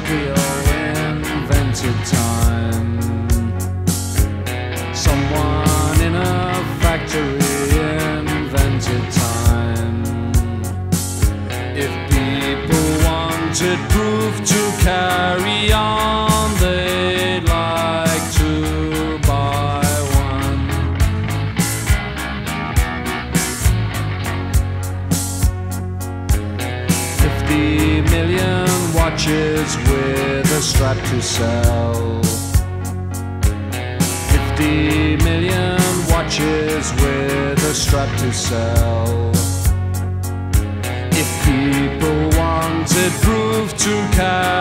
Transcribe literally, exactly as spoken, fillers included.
wheel invented time. Someone in a factory invented time. If people wanted proof to carry on, they'd like to buy one. Fifty million watches with a strap to sell. Fifty million watches with a strap to sell. If people wanted proof to carry